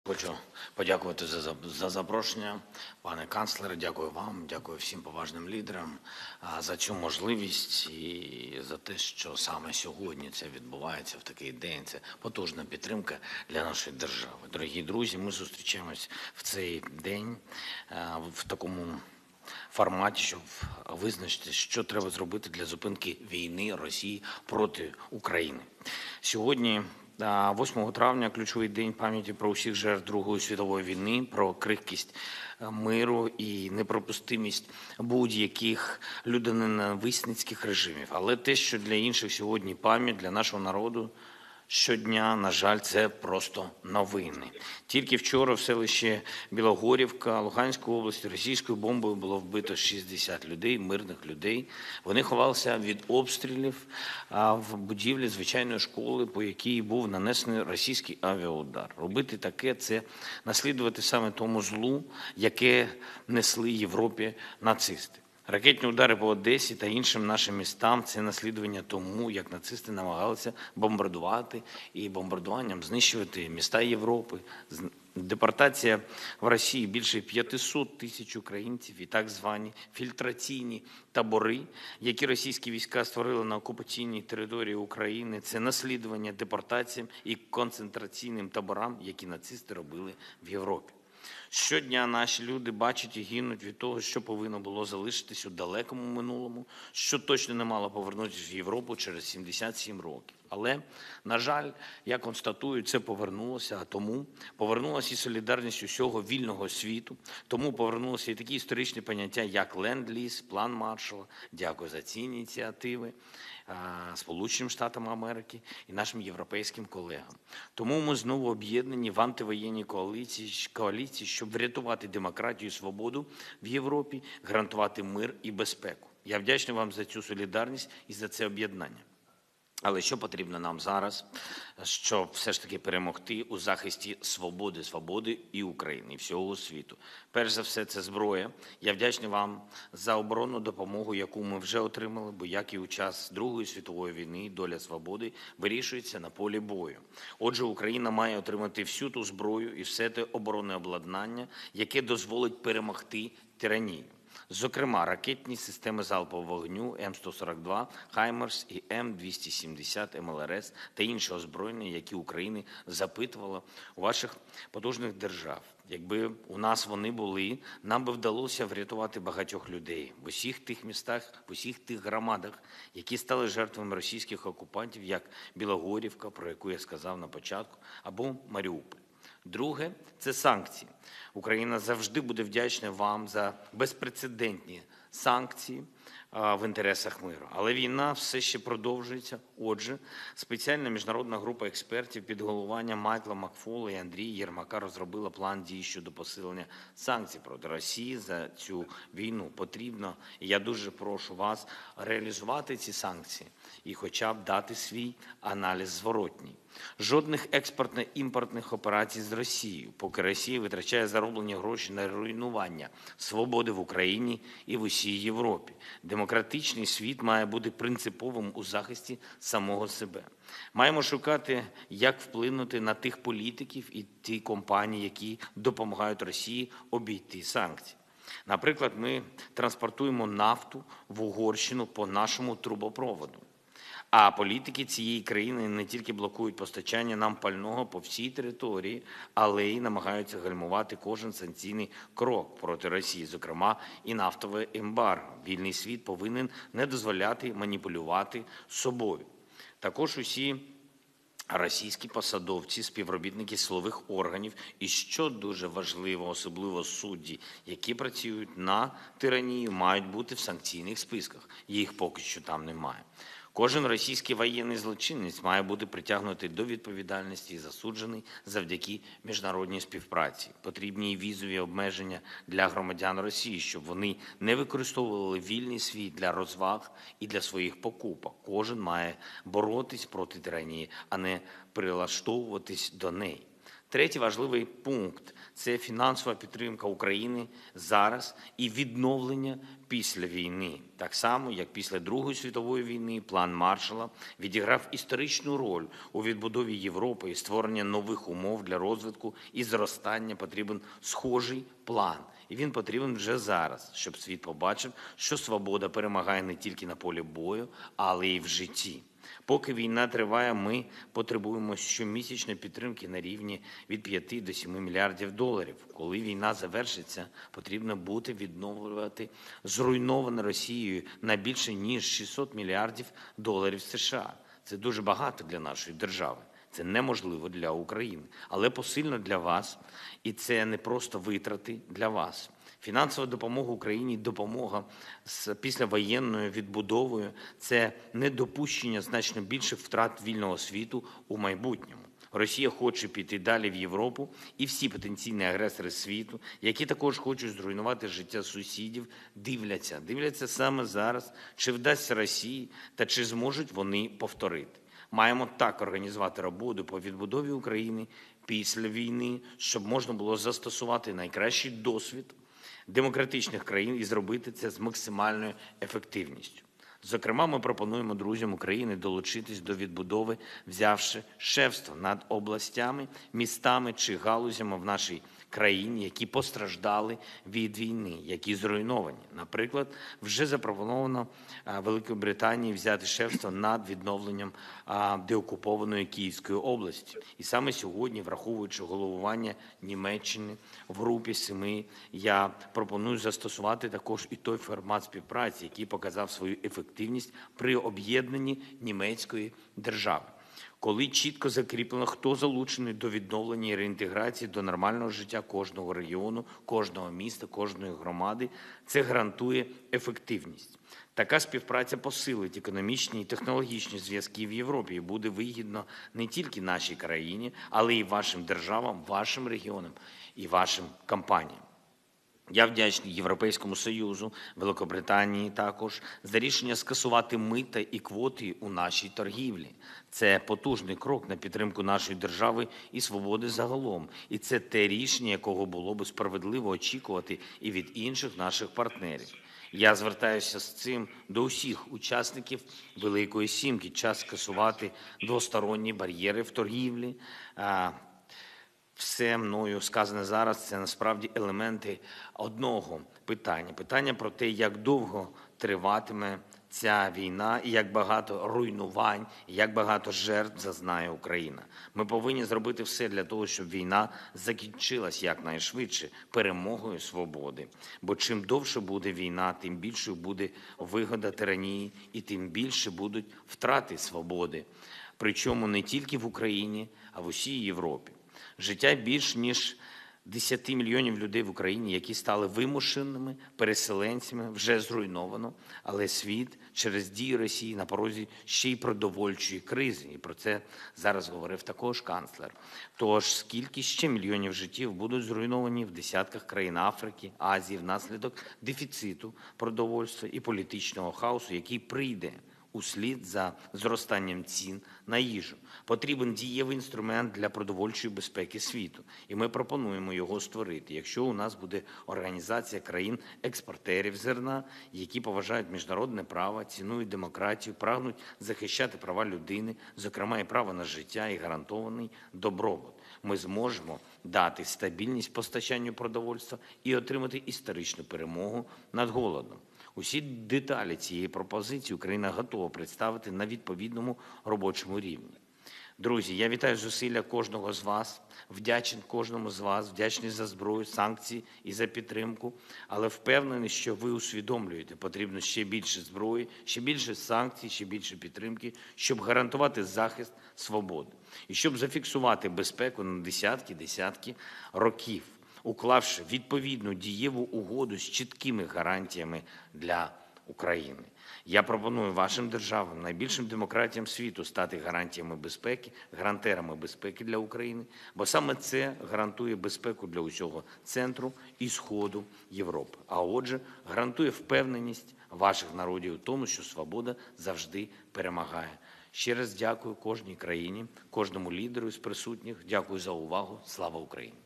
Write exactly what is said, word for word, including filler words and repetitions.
Хочу подякувати за за за запрошення, пане канцлере. Дякую вам, дякую всім поважним лідерам а, за цю можливість і за те, що саме сьогодні це відбувається в такий день. Це потужна підтримка для нашої держави. Дорогі друзі, ми зустрічаємось в цей день а, в такому форматі, щоб визначити, що треба зробити для зупинки війни Росії проти України. Сьогодні, восьмого травня, ключовий день пам'яті про усіх жертв Другої світової війни, про крихкість миру і неприпустимість будь-яких людоненависницьких режимів. Але те, що для інших сьогодні пам'ять, для нашого народу щодня, на жаль, це просто новини. Тільки вчора в селищі Білогорівка Луганської області російською бомбою було вбито шістдесят людей, мирних людей. Вони ховалися від обстрілів в будівлі звичайної школи, по якій був нанесений російський авіаудар. Робити таке – це наслідувати саме тому злу, яке несли Європі нацисти. Ракетні удари по Одесі та іншим нашим містам – це наслідування тому, як нацисти намагалися бомбардувати і бомбардуванням знищувати міста Європи. Депортація в Росії більше п'ятисот тисяч українців і так звані фільтраційні табори, які російські війська створили на окупаційній території України – це наслідування депортаціям і концентраційним таборам, які нацисти робили в Європі. Щодня наші люди бачать і гинуть від того, що повинно було залишитись у далекому минулому, що точно не мало повернутися в Європу через сімдесят сім років. Але, на жаль, я констатую, це повернулося, а тому повернулася і солідарність усього вільного світу, тому повернулося і такі історичні поняття, як ленд-ліз, план Маршалла. Дякую за ці ініціативи Сполученим Штатам Америки і нашим європейським колегам. Тому ми знову об'єднані в антивоєнній коаліції, коаліції, щоб врятувати демократію і свободу в Європі, гарантувати мир і безпеку. Я вдячний вам за цю солідарність і за це об'єднання. Але що потрібно нам зараз, щоб все ж таки перемогти у захисті свободи, свободи і України, і всього світу? Перш за все, це зброя. Я вдячний вам за оборонну допомогу, яку ми вже отримали, бо як і у час Другої світової війни, доля свободи вирішується на полі бою. Отже, Україна має отримати всю ту зброю і все те оборонне обладнання, яке дозволить перемогти тиранію. Зокрема, ракетні системи залпового вогню М сто сорок два, «Хаймерс» і М двісті сімдесят ем ел ер ес та інше озброєння, які Україна запитувала у ваших потужних держав. Якби у нас вони були, нам би вдалося врятувати багатьох людей в усіх тих містах, в усіх тих громадах, які стали жертвами російських окупантів, як Білогорівка, про яку я сказав на початку, або Маріуполь. Друге – це санкції. Україна завжди буде вдячна вам за безпрецедентні санкції в інтересах миру. Але війна все ще продовжується. Отже, спеціальна міжнародна група експертів під головуванням Майкла Макфола і Андрія Єрмака розробила план дій щодо посилення санкцій проти Росії за цю війну. Потрібно, і я дуже прошу вас, реалізувати ці санкції і хоча б дати свій аналіз зворотній. Жодних експортно-імпортних операцій з Росією, поки Росія витрачає зароблені гроші на руйнування свободи в Україні і в усій Європі. Демократичний світ має бути принциповим у захисті самого себе. Маємо шукати, як вплинути на тих політиків і ті компанії, які допомагають Росії обійти санкції. Наприклад, ми транспортуємо нафту в Угорщину по нашому трубопроводу. А політики цієї країни не тільки блокують постачання нам пального по всій території, але й намагаються гальмувати кожен санкційний крок проти Росії, зокрема і нафтове ембарго. Вільний світ повинен не дозволяти маніпулювати собою. Також усі російські посадовці, співробітники силових органів і, що дуже важливо, особливо судді, які працюють на тиранію, мають бути в санкційних списках. Їх поки що там немає. Кожен російський воєнний злочинець має бути притягнутий до відповідальності і засуджений завдяки міжнародній співпраці. Потрібні і візові обмеження для громадян Росії, щоб вони не використовували вільний світ для розваг і для своїх покупок. Кожен має боротись проти тиранії, а не прилаштовуватись до неї. Третій важливий пункт – це фінансова підтримка України зараз і відновлення після війни. Так само, як після Другої світової війни, план Маршалла відіграв історичну роль у відбудові Європи і створення нових умов для розвитку і зростання. Потрібен схожий план. І він потрібен вже зараз, щоб світ побачив, що свобода перемагає не тільки на полі бою, але й в житті. Поки війна триває, ми потребуємо щомісячної підтримки на рівні від п'яти до семи мільярдів доларів. Коли війна завершиться, потрібно буде відновлювати зруйноване Росією на більше ніж шістсот мільярдів доларів США. Це дуже багато для нашої держави. Це неможливо для України, але посильно для вас. І це не просто витрати для вас. Фінансова допомога Україні, допомога з післявоєнною відбудовою – це недопущення значно більших втрат вільного світу у майбутньому. Росія хоче піти далі в Європу, і всі потенційні агресори світу, які також хочуть зруйнувати життя сусідів, дивляться, дивляться саме зараз, чи вдасться Росії та чи зможуть вони повторити. Маємо так організувати роботу по відбудові України після війни, щоб можна було застосувати найкращий досвід демократичних країн і зробити це з максимальною ефективністю. Зокрема, ми пропонуємо друзям України долучитись до відбудови, взявши шефство над областями, містами чи галузями в нашій країні, які постраждали від війни, які зруйновані. Наприклад, вже запропоновано Великій Британії взяти шефство над відновленням деокупованої Київської області. І саме сьогодні, враховуючи головування Німеччини в групі семи, я пропоную застосувати також і той формат співпраці, який показав свою ефективність при об'єднанні німецької держави. Коли чітко закріплено, хто залучений до відновлення і реінтеграції до нормального життя кожного регіону, кожного міста, кожної громади, це гарантує ефективність. Така співпраця посилить економічні і технологічні зв'язки в Європі і буде вигідно не тільки нашій країні, але й вашим державам, вашим регіонам і вашим компаніям. Я вдячний Європейському Союзу, Великобританії також за рішення скасувати мита і квоти у нашій торгівлі. Це потужний крок на підтримку нашої держави і свободи загалом. І це те рішення, якого було би справедливо очікувати і від інших наших партнерів. Я звертаюся з цим до усіх учасників Великої Сімки. Час скасувати двосторонні бар'єри в торгівлі. Все мною сказане зараз – це насправді елементи одного питання. Питання про те, як довго триватиме ця війна і як багато руйнувань, і як багато жертв зазнає Україна. Ми повинні зробити все для того, щоб війна закінчилась якнайшвидше перемогою свободи. Бо чим довше буде війна, тим більшою буде вигода тиранії і тим більше будуть втрати свободи. Причому не тільки в Україні, а в усій Європі. Життя більш ніж десяти мільйонів людей в Україні, які стали вимушеними переселенцями, вже зруйновано, але світ через дії Росії на порозі ще й продовольчої кризи. І про це зараз говорив також канцлер. Тож скільки ще мільйонів життів будуть зруйновані в десятках країн Африки, Азії внаслідок дефіциту продовольства і політичного хаосу, який прийде услід за зростанням цін на їжу. Потрібен дієвий інструмент для продовольчої безпеки світу. І ми пропонуємо його створити. Якщо у нас буде організація країн-експортерів зерна, які поважають міжнародне право, цінують демократію, прагнуть захищати права людини, зокрема і право на життя і гарантований добробут, ми зможемо дати стабільність постачанню продовольства і отримати історичну перемогу над голодом. Усі деталі цієї пропозиції Україна готова представити на відповідному робочому рівні. Друзі, я вітаю зусилля кожного з вас, вдячний кожному з вас, вдячний за зброю, санкції і за підтримку, але впевнений, що ви усвідомлюєте, потрібно ще більше зброї, ще більше санкцій, ще більше підтримки, щоб гарантувати захист свободи і щоб зафіксувати безпеку на десятки-десятки років, уклавши відповідну дієву угоду з чіткими гарантіями для України. Я пропоную вашим державам, найбільшим демократіям світу стати гарантіями безпеки, гарантерами безпеки для України, бо саме це гарантує безпеку для усього центру і сходу Європи. А отже, гарантує впевненість ваших народів у тому, що свобода завжди перемагає. Ще раз дякую кожній країні, кожному лідеру з присутніх. Дякую за увагу. Слава Україні!